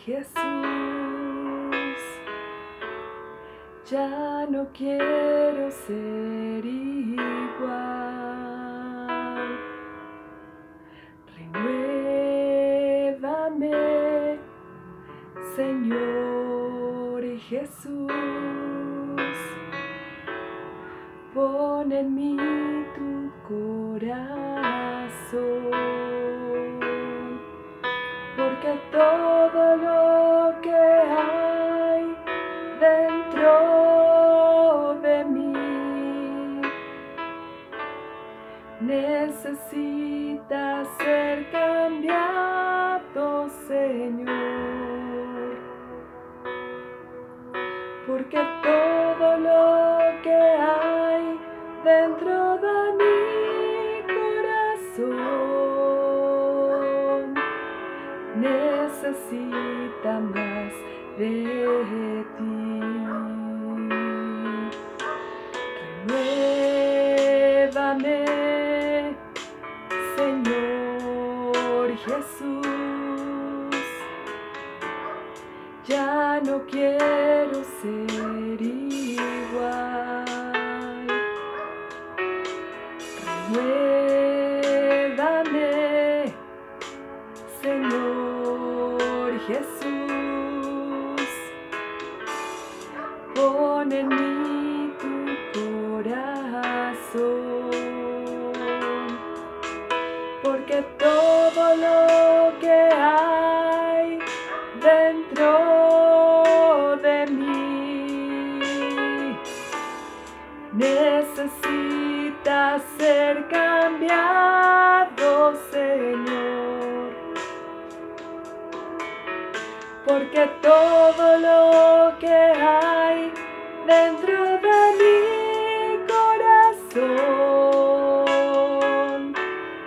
Jesús, ya no quiero ser igual. Renuévame, Señor Jesús, pon en mí tu corazón, porque todo lo que hay dentro de mí necesita ser cambiado, Señor, porque todo lo que hay dentro de mi corazón necesita más de ti. Renuévame, Señor Jesús, ya no quiero ser igual. Renuévame, Señor Jesús, pon en mí tu corazón, porque todo lo que hay dentro de mí necesita ser cambiado, Señor, porque todo lo que hay dentro de mi corazón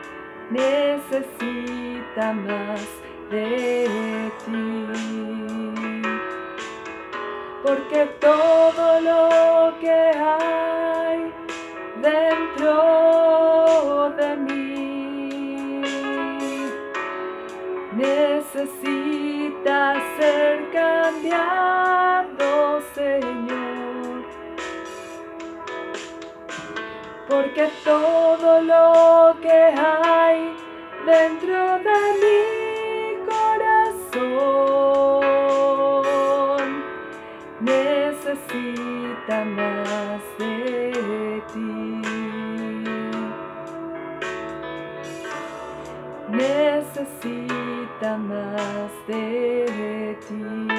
necesita más de ti, porque todo lo que hay dentro de mí necesita ser cambiado, Señor, porque todo lo que hay dentro de mi corazón necesita más de ti, necesita más de ti.